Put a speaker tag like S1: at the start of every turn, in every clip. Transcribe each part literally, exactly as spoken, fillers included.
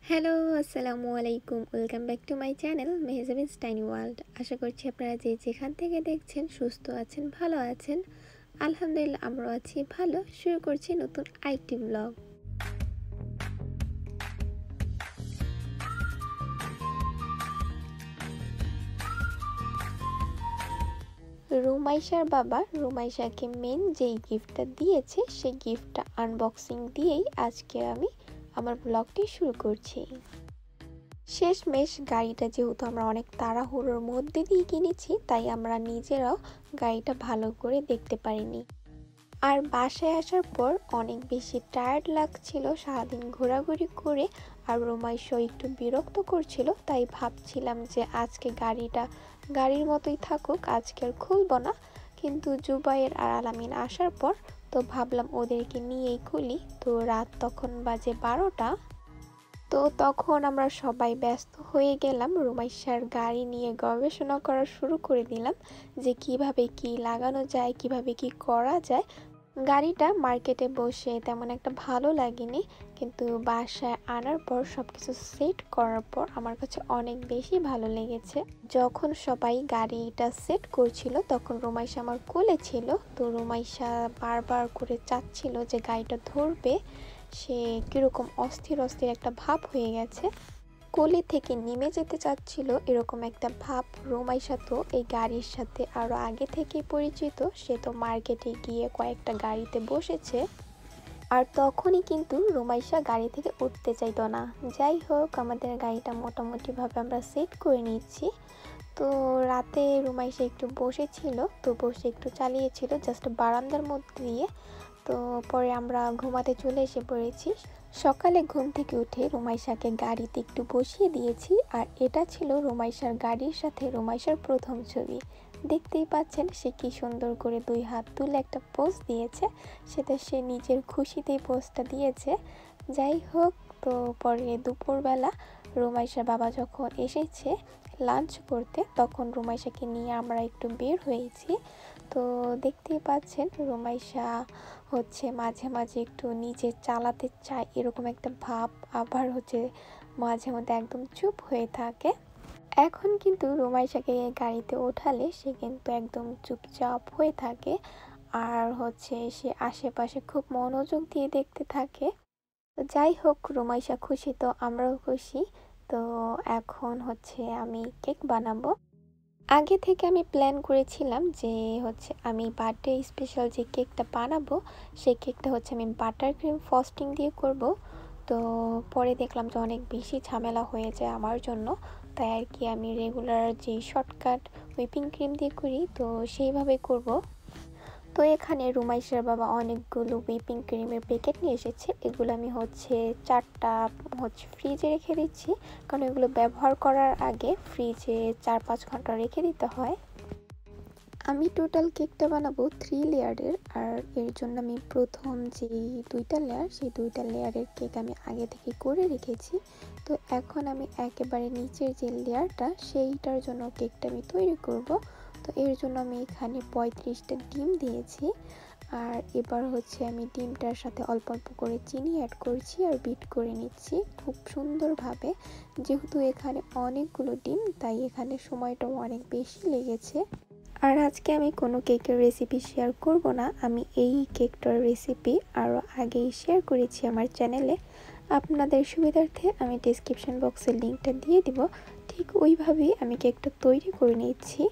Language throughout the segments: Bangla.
S1: হ্যালো, আসসালামু আলাইকুম। Welcome back to my channel Mehjabin's tiny world. আশা করছি আপনারা যে যেখান থেকে দেখছেন সুস্থ আছেন, ভালো আছেন। আলহামদুলিল্লাহ আমরাও আছি ভালো। শুরু করছি নতুন আইটি ব্লগ। রুমাইশার বাবা রুমাইশাকে মেন যেই গিফটটা দিয়েছে সেই গিফটটা আনবক্সিং দিয়েই আজকে আমি আমার ব্লগটি শুরু করছি। শেষমেশ গাড়িটা যেহেতু আমরা অনেক তাড়াহুড়োর মধ্যে দিয়ে কিনেছি, তাই আমরা নিজেরাও গাড়িটা ভালো করে দেখতে পারিনি। আর বাসায় আসার পর অনেক বেশি টায়ার্ড লাগছিল সারাদিন ঘোরাঘুরি করে, আর রোমাইশও একটু বিরক্ত করছিল। তাই ভাবছিলাম যে আজকে গাড়িটা গাড়ির মতোই থাকুক, আজকে আর খুলব না। কিন্তু জুবাইর আর আলামিন আসার পর তো ভাবলাম ওদেরকে নিয়েই খুলি। তো রাত তখন বাজে বারোটা। তো তখন আমরা সবাই ব্যস্ত হয়ে গেলাম রুমাইশার গাড়ি নিয়ে গবেষণা করা শুরু করে দিলাম যে কিভাবে কি লাগানো যায়, কিভাবে কি করা যায়। গাড়িটা মার্কেটে বসে তেমন একটা ভালো লাগেনি, কিন্তু বাসায় আনার পর সব কিছু সেট করার পর আমার কাছে অনেক বেশি ভালো লেগেছে। যখন সবাই গাড়িটা সেট করছিল তখন রুমাইশা আমার কোলে ছিল। তো রুমাইশা বারবার করে চাচ্ছিল যে গাড়িটা ধরবে, সে কিরকম অস্থির অস্থির একটা ভাব হয়ে গেছে, কোলে থেকে নেমে যেতে চাচ্ছিল এরকম একটা ভাব। রুমাইশা তো এই গাড়ির সাথে আরো আগে থেকে পরিচিত, সে তো মার্কেটে গিয়ে কয়েকটা গাড়িতে বসেছে। আর তখনই কিন্তু রুমাইশা গাড়ি থেকে উঠতে চাইতো না। যাই হোক, আমাদের গাড়িটা মোটামুটিভাবে আমরা সেট করে নিচ্ছি। তো রাতে রুমাইশা একটু বসেছিল, তো বসে একটু চালিয়েছিল জাস্ট বারান্দার মধ্যে দিয়ে। তো পরে আমরা ঘুমাতে চলে এসে পড়েছি। সকালে ঘুম থেকে উঠে রুমাইশাকে গাড়িতে একটু বসিয়ে দিয়েছি, আর এটা ছিল রুমাইশার গাড়ির সাথে রুমাইশার প্রথম ছবি। দেখতেই পাচ্ছেন সে কি সুন্দর করে দুই হাত তুলে একটা পোজ দিয়েছে, সেটা সে নিজের খুশিতেই পোজটা দিয়েছে। যাই হোক, তো পরে দুপুরবেলা রুমাইশার বাবা যখন এসেছে লাঞ্চ করতে, তখন রুমাইশাকে নিয়ে আমরা একটু বের হয়েছি। তো দেখতেই পাচ্ছেন রুমাইশা হচ্ছে মাঝে মাঝে একটু নিজে চালাতে চায় এরকম একটা ভাব, আবার হচ্ছে মাঝে মধ্যে একদম চুপ হয়ে থাকে। এখন কিন্তু রুমাইশাকে গাড়িতে ওঠালে সে কিন্তু একদম চুপচাপ হয়ে থাকে, আর হচ্ছে সে আশেপাশে খুব মনোযোগ দিয়ে দেখতে থাকে। তো যাই হোক, রুমাইশা খুশি তো আমরাও খুশি। তো এখন হচ্ছে আমি কেক বানাবো। আগে থেকে আমি প্ল্যান করেছিলাম যে হচ্ছে আমি বার্থডে স্পেশাল যে কেকটা বানাবো সেই কেকটা হচ্ছে আমি বাটার ক্রিম ফ্রস্টিং দিয়ে করব। তো পরে দেখলাম যে অনেক বেশি ঝামেলা হয়ে যায় আমার জন্য, তাই আর কি আমি রেগুলার যে শর্টকাট হুইপিং ক্রিম দিয়ে করি তো সেইভাবে করব। তো এখানে রুমাইশার বাবা অনেকগুলো হুইপিং ক্রিমের প্যাকেট নিয়ে এসেছে। এগুলো আমি হচ্ছে চারটা হচ্ছে ফ্রিজে রেখে দিচ্ছি, কারণ এগুলো ব্যবহার করার আগে ফ্রিজে চার পাঁচ ঘন্টা রেখে দিতে হয়। আমি টোটাল কেকটা বানাবো থ্রি লেয়ারের, আর এর জন্য আমি প্রথম যেই দুইটা লেয়ার সেই দুইটা লেয়ারের কেক আমি আগে থেকে করে রেখেছি। তো এখন আমি একেবারে নিচের যে লেয়ারটা সেইটার জন্য কেকটা আমি তৈরি করব। তো এর জন্য আমি এখানে পঁয়ত্রিশটা ডিম দিয়েছি, আর এবার হচ্ছে আমি ডিমটার সাথে অল্প অল্প করে চিনি অ্যাড করছি আর বিট করে নিচ্ছি খুব সুন্দরভাবে। যেহেতু এখানে অনেকগুলো ডিম, তাই এখানে সময়টাও অনেক বেশি লেগেছে। আর আজকে আমি কোনো কেকের রেসিপি শেয়ার করব না, আমি এই কেকটার রেসিপি আরও আগেই শেয়ার করেছি আমার চ্যানেলে। আপনাদের সুবিধার্থে আমি ডেসক্রিপশন বক্সের লিঙ্কটা দিয়ে দিব। ঠিক ওইভাবেই আমি কেকটা তৈরি করে নিচ্ছি।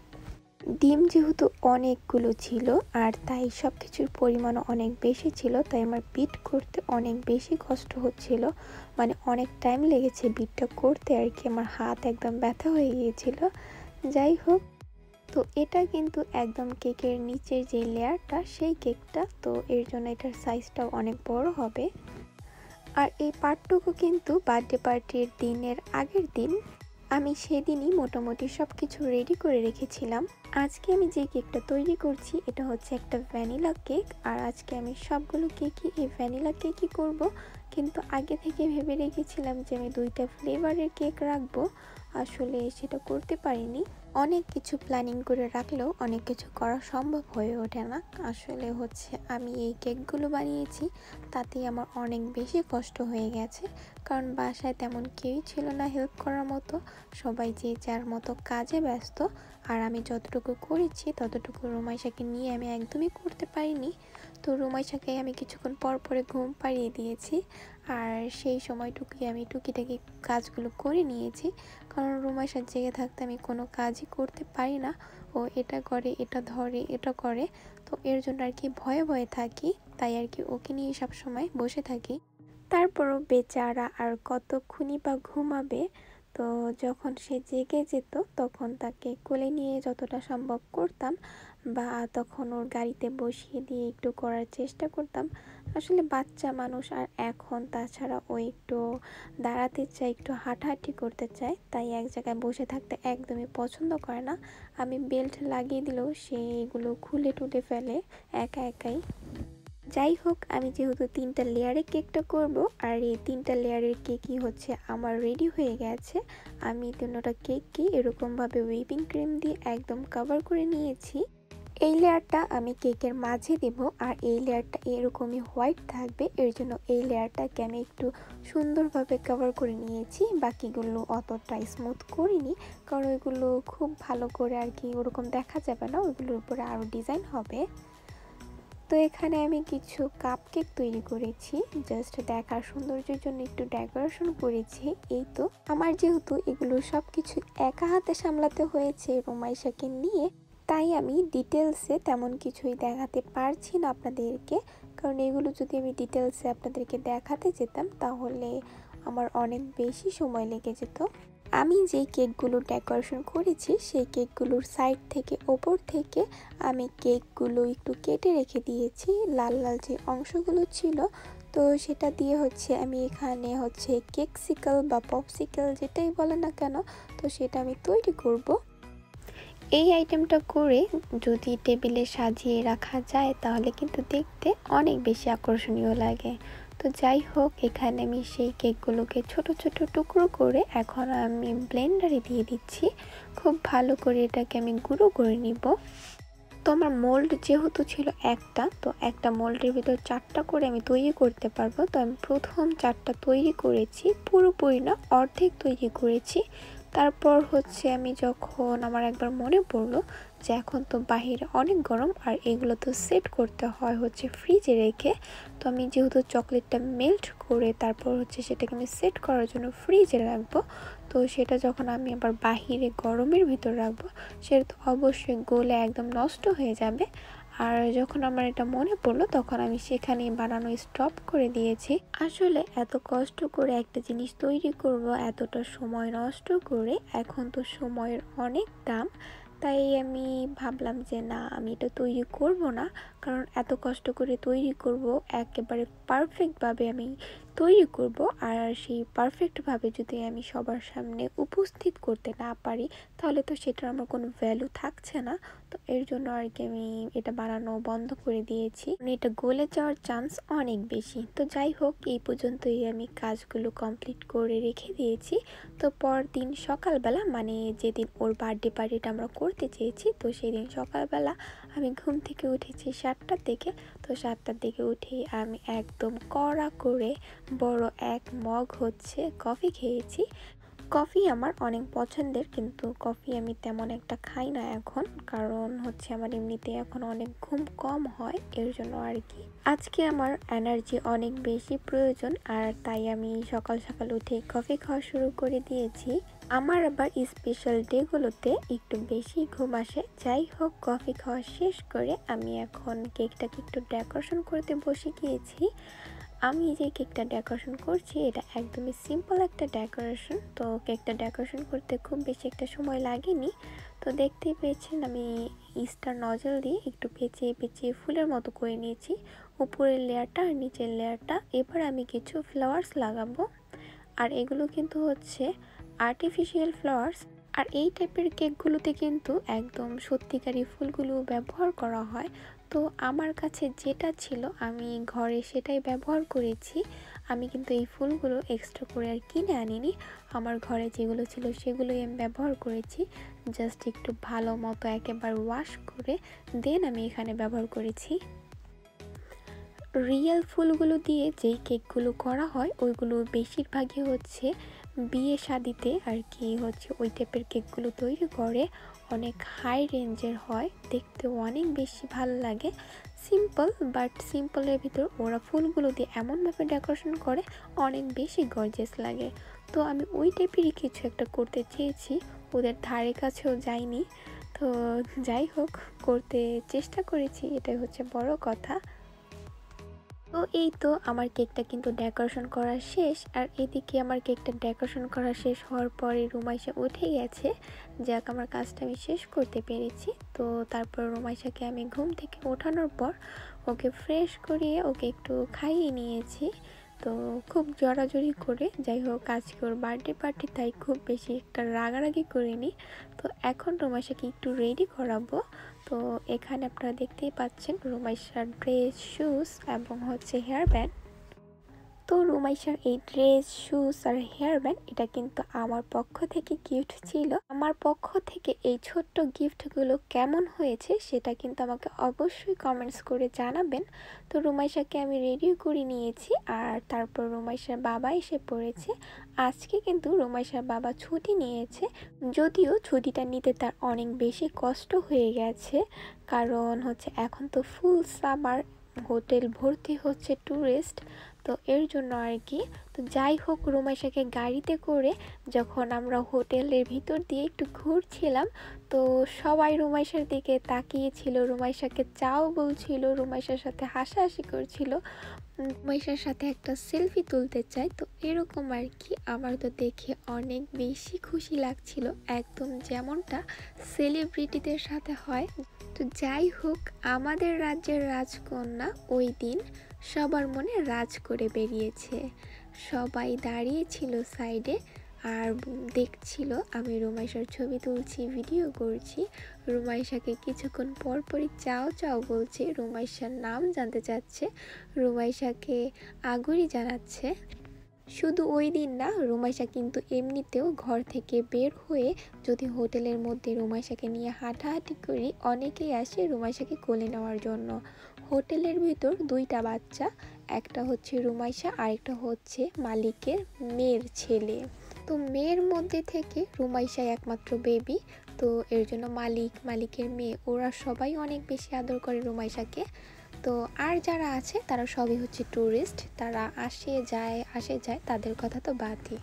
S1: ডিম যেহেতু অনেকগুলো ছিল আর তাই সব কিছুর পরিমাণও অনেক বেশি ছিল, তাই আমার বিট করতে অনেক বেশি কষ্ট হচ্ছিল, মানে অনেক টাইম লেগেছে বিটটা করতে আর কি, আমার হাত একদম ব্যথা হয়ে গিয়েছিল। যাই হোক, তো এটা কিন্তু একদম কেকের নিচের যে লেয়ারটা সেই কেকটা, তো এর জন্য এটার সাইজটাও অনেক বড় হবে। আর এই পার্টটুকু কিন্তু বার্থডে পার্টির দিনের আগের দিন আমি সেদিনই মোটামুটি সব কিছু রেডি করে রেখেছিলাম। আজকে আমি যে কেকটা তৈরি করছি এটা হচ্ছে একটা ভ্যানিলা কেক, আর আজকে আমি সবগুলো কেকই এই ভ্যানিলা কেকই করব। কিন্তু আগে থেকে ভেবে রেখেছিলাম যে আমি দুইটা ফ্লেভারের কেক রাখবো, আসলে সেটা করতে পারিনি। অনেক কিছু প্ল্যানিং করে রাখলেও অনেক কিছু করা সম্ভব হয়ে ওঠে না। আসলে হচ্ছে আমি এই কেকগুলো বানিয়েছি, তাতেই আমার অনেক বেশি কষ্ট হয়ে গেছে, কারণ বাসায় তেমন কেউই ছিল না হেল্প করার মতো। সবাই যে যার মতো কাজে ব্যস্ত, আর আমি যতটুকু করেছি ততটুকু রুমাইশাকে নিয়ে আমি একদমই করতে পারিনি। তো রুমাইশাকে আমি কিছুক্ষণ পর পরে ঘুম পাড়িয়ে দিয়েছি, আর সেই সময়টুকুই আমি টুকিটাকি কাজগুলো করে নিয়েছি, কারণ রুমাইশা জেগে থাকতে আমি কোনো কাজই করতে পারি না। ও এটা করে, এটা ধরে, এটা করে, তো এর জন্য আর কি ভয়ে ভয়ে থাকি, তাই আর কি ওকে নিয়ে সব সময় বসে থাকি। তারপরও বেচারা আর কতক্ষণই বা ঘুমাবে। তো যখন সে জেগে যেত তখন তাকে কোলে নিয়ে যতটা সম্ভব করতাম, বা তখন ওর গাড়িতে বসিয়ে দিয়ে একটু করার চেষ্টা করতাম। আসলে বাচ্চা মানুষ, আর এখন তাছাড়া ও একটু দাঁড়াতে চায়, একটু হাঁটাহাঁটি করতে চায়, তাই এক জায়গায় বসে থাকতে একদমই পছন্দ করে না। আমি বেল্ট লাগিয়ে দিলেও সে এগুলো খুলে টুলে ফেলে একা একাই। যাই হোক, আমি যেহেতু তিনটা লেয়ারে কেকটা করব, আর এই তিনটা লেয়ারের কেকই হচ্ছে আমার রেডি হয়ে গেছে। আমি তিনটা কেককে এরকমভাবে হুইপিং ক্রিম দিয়ে একদম কভার করে নিয়েছি। এই লেয়ারটা আমি কেকের মাঝে দেব, আর এই লেয়ারটা এরকমই হোয়াইট থাকবে, এর জন্য এই লেয়ারটাকে আমি একটু সুন্দরভাবে কভার করে নিয়েছি। বাকিগুলো অতটা স্মুথ করিনি, কারণ ওইগুলো খুব ভালো করে আর কি ওরকম দেখা যাবে না, ওইগুলোর উপরে আরও ডিজাইন হবে। তো এখানে আমি কিছু কাপ কেক তৈরি করেছি, জাস্ট দেখার সৌন্দর্যের জন্য একটু ডেকোরেশন করেছি। এই তো আমার যেহেতু এগুলো সব কিছু একা হাতে সামলাতে হয়েছে রুমাইশাকে নিয়ে, তাই আমি ডিটেলসে তেমন কিছুই দেখাতে পারছি না আপনাদেরকে, কারণ এগুলো যদি আমি ডিটেলসে আপনাদেরকে দেখাতে যেতাম তাহলে আমার অনেক বেশি সময় লেগে যেত। আমি যেই কেকগুলো ডেকোরেশন করেছি সেই কেকগুলোর সাইড থেকে ওপর থেকে আমি কেকগুলো একটু কেটে রেখে দিয়েছি, লাল লাল যে অংশগুলো ছিল, তো সেটা দিয়ে হচ্ছে আমি এখানে হচ্ছে কেকসিকল বা পপসিকল যেটাই বলে না কেন, তো সেটা আমি তৈরি করব। এই আইটেমটা করে যদি টেবিলে সাজিয়ে রাখা যায় তাহলে কিন্তু দেখতে অনেক বেশি আকর্ষণীয় লাগে। তো যাই হোক, এখানে আমি সেই কেকগুলোকে ছোট ছোট টুকরো করে এখন আমি ব্লেন্ডারে দিয়ে দিচ্ছি। খুব ভালো করে এটাকে আমি গুঁড়ো করে নিব। তো আমার মোল্ড যেহেতু ছিল একটা, তো একটা মোল্ডের ভিতর চারটা করে আমি তৈরি করতে পারবো। তো আমি প্রথম চারটা তৈরি করেছি, পুরোপুরি না, অর্ধেক তৈরি করেছি। তারপর হচ্ছে আমি যখন আমার একবার মনে পড়লো যে এখন তো বাহিরে অনেক গরম, আর এগুলো তো সেট করতে হয় হচ্ছে ফ্রিজে রেখে, তো আমি যেহেতু চকলেটটা মেল্ট করে তারপর হচ্ছে সেটাকে আমি সেট করার জন্য ফ্রিজে রাখবো, তো সেটা যখন আমি আবার বাহিরে গরমের ভিতর রাখবো সেটা তো অবশ্যই গলে একদম নষ্ট হয়ে যাবে। আর যখন আমার এটা মনে পড়লো তখন আমি সেখানে বানানো স্টপ করে দিয়েছি। আসলে এত কষ্ট করে একটা জিনিস তৈরি করব, এতটা সময় নষ্ট করে, এখন তো সময়ের অনেক দাম, তাই আমি ভাবলাম যে না, আমি এটা তৈরি করব না, কারণ এত কষ্ট করে তৈরি করব, একেবারে পারফেক্টভাবে আমি তৈরি করব, আর সেই পারফেক্টভাবে যদি আমি সবার সামনে উপস্থিত করতে না পারি তাহলে তো সেটার আমার কোনো ভ্যালু থাকছে না। তো এর জন্য আর কি আমি এটা বানানো বন্ধ করে দিয়েছি, এটা গলে যাওয়ার চান্স অনেক বেশি। তো যাই হোক, এই পর্যন্তই আমি কাজগুলো কমপ্লিট করে রেখে দিয়েছি। তো পরদিন সকালবেলা, মানে যেদিন ওর বার্থডে পার্টিটা আমরা করতে চেয়েছি, তো সেই দিন সকালবেলা আমি ঘুম থেকে উঠেছি সাতটার দিকে। তো সাতটার দিকে উঠেই আমি একদম কড়া করে বড় এক মগ হচ্ছে কফি খেয়েছি। কফি আমার অনেক পছন্দের, কিন্তু কফি আমি তেমন একটা খাই না এখন, কারণ হচ্ছে আমার এমনিতে এখন অনেক ঘুম কম হয়, এর জন্য আর কি আজকে আমার এনার্জি অনেক বেশি প্রয়োজন, আর তাই আমি সকাল সকাল উঠে কফি খাওয়া শুরু করে দিয়েছি। আমার আবার স্পেশাল ডেগুলোতে একটু বেশি ঘুম আসে। যাই হোক, কফি খাওয়া শেষ করে আমি এখন কেকটাকে একটু ডেকোরেশন করতে বসে গিয়েছি। আমি যে কেকটা ডেকোরেশন করছি এটা একদমই সিম্পল একটা ডেকোরেশন, তো কেকটা ডেকোরেশন করতে খুব বেশি একটা সময় লাগেনি। তো দেখতেই পেয়েছেন আমি স্টার নজল দিয়ে একটু পেঁচিয়ে পেঁচিয়ে ফুলের মতো করে নিয়েছি উপরের লেয়ারটা আর নিচের লেয়ারটা। এবার আমি কিছু ফ্লাওয়ার্স লাগাবো, আর এগুলো কিন্তু হচ্ছে আর্টিফিশিয়াল ফ্লাওয়ার্স, আর এই টাইপের কেকগুলোতে কিন্তু একদম সত্যিকারই ফুলগুলো ব্যবহার করা হয়। তো আমার কাছে যেটা ছিল আমি ঘরে সেটাই ব্যবহার করেছি। আমি কিন্তু এই ফুলগুলো এক্সট্রা করে আর কিনে আনিনি, আমার ঘরে যেগুলো ছিল সেগুলোই আমি ব্যবহার করেছি। জাস্ট একটু ভালো মতো একেবারে ওয়াশ করে দেন আমি এখানে ব্যবহার করেছি। রিয়েল ফুলগুলো দিয়ে যেই কেকগুলো করা হয় ওইগুলো বেশিরভাগই হচ্ছে বিয়ে শাদিতে আর কি হচ্ছে ওই টাইপের কেকগুলো তৈরি করে, অনেক হাই রেঞ্জের হয়, দেখতে অনেক বেশি ভালো লাগে। সিম্পল, বাট সিম্পলের ভিতর ওরা ফুলগুলো দিয়ে এমনভাবে ডেকোরেশন করে অনেক বেশি গর্জিয়াস লাগে। তো আমি ওই টাইপেরই কিছু একটা করতে চেয়েছি, ওদের ধারে কাছেও যাইনি। তো যাই হোক, করতে চেষ্টা করেছি, এটাই হচ্ছে বড় কথা। তো এই তো আমার কেকটা কিন্তু ডেকোরেশন করা শেষ, আর এদিকে আমার কেকটা ডেকোরেশন করা শেষ হওয়ার পরে রুমাইশা উঠে গেছে। যাক, আমার কাজটা আমি শেষ করতে পেরেছি। তো তারপর রুমাইশাকে আমি ঘুম থেকে ওঠানোর পর ওকে ফ্রেশ করিয়ে ওকে একটু খাইয়ে নিয়েছি। তো খুব জড়াজড়ি করে, যাই হোক আজকে ওর বার্থডে পার্টি, তাই খুব বেশি একটা রাগারাগি করিনি। তো এখন রুমাইশাকে একটু রেডি করাবো। তো এখানে আপনারা দেখতেই পাচ্ছেন রুমাইশার ড্রেস, শুজ এবং হচ্ছে হেয়ার ব্যান্ড। তো রুমাইশার এই ড্রেস, শুজ আর হেয়ার ব্যান্ড এটা কিন্তু আমার পক্ষ থেকে গিফট ছিল। আমার পক্ষ থেকে এই ছোট্ট গিফটগুলো কেমন হয়েছে সেটা কিন্তু আমাকে অবশ্যই কমেন্টস করে জানাবেন। তো রুমাইশাকে আমি রেডি করে নিয়েছি, আর তারপর রুমাইশার বাবা এসে পড়েছে। আজকে কিন্তু রুমাইশার বাবা ছুটি নিয়েছে, যদিও ছুটিটা নিতে তার অনেক বেশি কষ্ট হয়ে গেছে, কারণ হচ্ছে এখন তো ফুল সামার, হোটেল ভর্তি হচ্ছে ট্যুরিস্ট, তো এর জন্য আর কি। তো যাই হোক, রুমাইশাকে গাড়িতে করে যখন আমরা হোটেলের ভিতর দিয়ে একটু ঘুরছিলাম, তো সবাই রুমাইশার দিকে তাকিয়েছিল, রুমাইশাকে চাও বলছিল, রুমাইশার সাথে হাসাহাসি করছিল, রুমাইশার সাথে একটা সেলফি তুলতে চাই। তো এরকম আর কি, আমার তো দেখে অনেক বেশি খুশি লাগছিল, একদম যেমনটা সেলিব্রিটিদের সাথে হয়। তো যাই হোক, আমাদের রাজ্যের রাজকন্যা ওই দিন সবার মনে রাজ করে বেরিয়েছে। সবাই দাঁড়িয়েছিল সাইডে আর দেখছিল আমি রুমাইশার ছবি তুলছি, ভিডিও করছি। রুমাইশাকে কিছুক্ষণ পরপরই চাও চাও বলছে, রুমাইশার নাম জানতে চাচ্ছে, রুমাইশাকে আগুরি জানাচ্ছে। শুধু ওই দিন না, রুমাইশা কিন্তু এমনিতেও ঘর থেকে বের হয়ে যদি হোটেলের মধ্যে রুমাইশাকে নিয়ে হাঁটাহাঁটি করি, অনেকেই আসে রুমাইশাকে কোলে নেওয়ার জন্য। হোটেলের ভিতর দুইটা বাচ্চা, একটা হচ্ছে রুমাইশা আর একটা হচ্ছে মালিকের মেয়ের ছেলে। তো মেয়ের মধ্যে থেকে রুমাইশাই একমাত্র বেবি, তো এর জন্য মালিক, মালিকের মেয়ে ওরা সবাই অনেক বেশি আদর করে রুমাইশাকে। তো আর যারা আছে তারা সবই হচ্ছে ট্যুরিস্ট, তারা আসে যায় আসে যায়, তাদের কথা তো বাদই।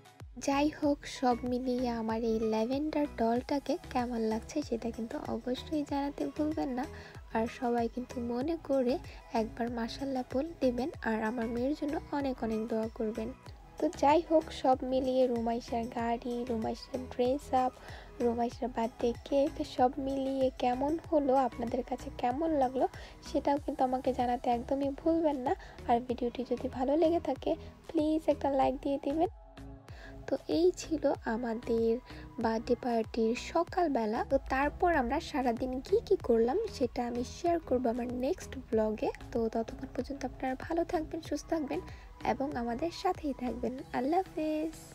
S1: যাই হোক, সব মিলিয়ে আমার এই ল্যাভেন্ডার ডলটাকে কেমন লাগছে সেটা কিন্তু অবশ্যই জানাতে ভুলবেন না। আর সবাই কিন্তু মনে করে একবার মাশাআল্লাহ বলে দেবেন, আর আমার মেয়ের জন্য অনেক অনেক দোয়া করবেন। তো যাই হোক, সব মিলিয়ে রুমাইশার গাড়ি, রুমাইশার ড্রেস আপ, রুমাইশার বার্থডে কেক, সব মিলিয়ে কেমন হলো, আপনাদের কাছে কেমন লাগলো সেটাও কিন্তু আমাকে জানাতে একদমই ভুলবেন না। আর ভিডিওটি যদি ভালো লেগে থাকে প্লিজ একটা লাইক দিয়ে দিবেন। তো এই ছিল আমাদের বার্থডে পার্টির সকালবেলা। তো তারপর আমরা সারাদিন কি কি করলাম সেটা আমি শেয়ার করবো আমার নেক্সট ব্লগে। তো ততক্ষণ পর্যন্ত আপনারা ভালো থাকবেন, সুস্থ থাকবেন এবং আমাদের সাথেই থাকবেন। আল্লাহ হাফেজ।